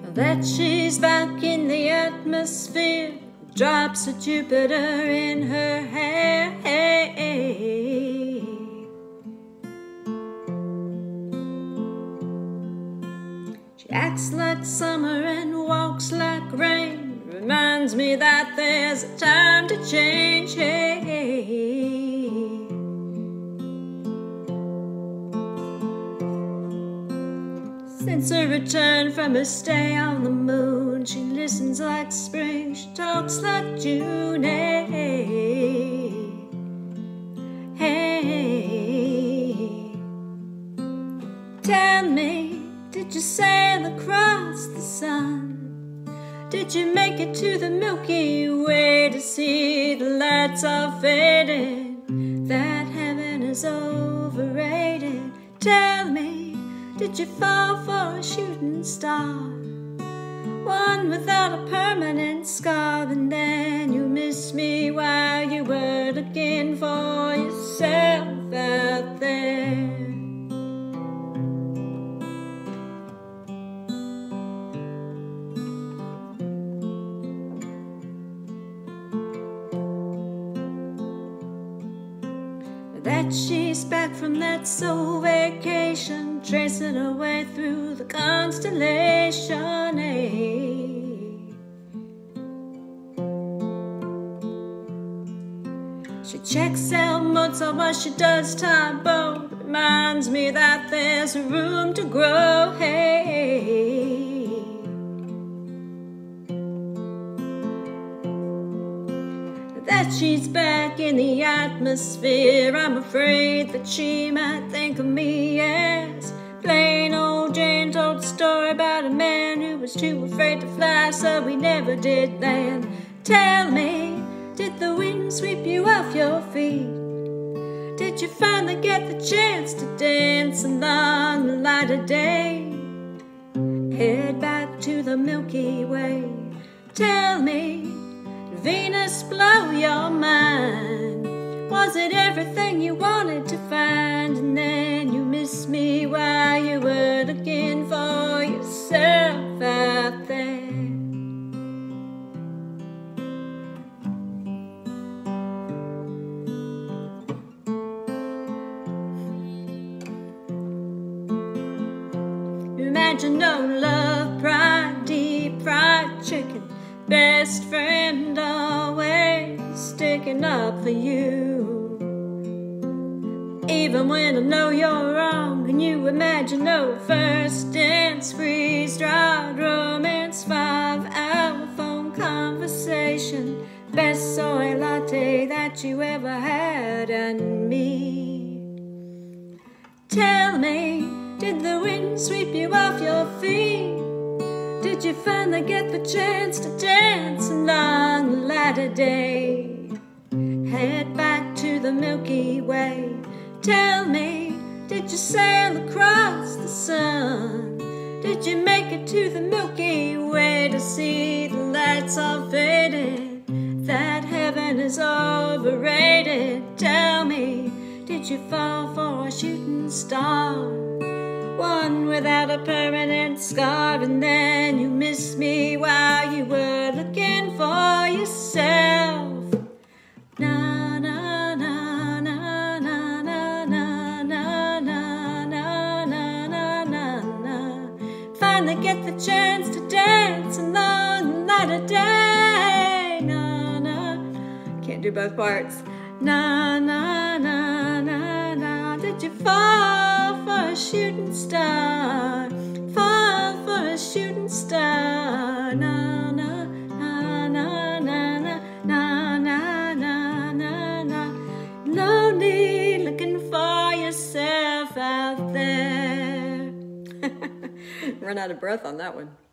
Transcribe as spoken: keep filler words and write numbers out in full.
that she's back in the atmosphere, drops of Jupiter in her hair. She acts like summer and walks like rain, reminds me that there's a time to change. Since her return from her stay on the moon, she listens like spring, she talks like June. Hey, hey. Tell me, did you sail across the sun? Did you make it to the Milky Way to see the lights are fading, that heaven is overrated? Tell me, did you fall for a shooting star, one without a permanent scar, and then you missed me while you were looking for yourself out there? That she's back from that soul vacation, tracing her way through the constellation. Hey. She checks out Mozart while she does Taebo, reminds me that there's room to grow. Hey. That she's back in the atmosphere, I'm afraid that she might think of me as plain old Jane. Told a story about a man who was too afraid to fly, so he never did land. Tell me, did the wind sweep you off your feet? Did you finally get the chance to dance along the light of day? Head back to the Milky Way. Tell me, Venus blow your mind? Was it everything you wanted to find, and then you missed me while you were looking for yourself out there? Imagine no love, pride, deep fried chicken, best friend always sticking up for you. Even when I know you're wrong, can you imagine no first dance, freeze-dried romance, five-hour phone conversation, best soy latte that you ever had, and me? Tell me, did the wind sweep you off your feet? Did you finally get the chance to dance along the light of day? Head back to the Milky Way. Tell me, did you sail across the sun? Did you make it to the Milky Way to see the lights all faded, that heaven is overrated? Tell me, did you fall for a shooting star, one without a permanent scar, and then you missed me while you were looking for yourself? Na na na na na na na na na na na na na. Finally get the chance to dance along the light of day. Na na. Can't do both parts. Na na na na na. Did you fall for a shooting star? Fall for a shooting star. Na na na na na na na na na na na. Lonely, looking for yourself out there. Run out of breath on that one.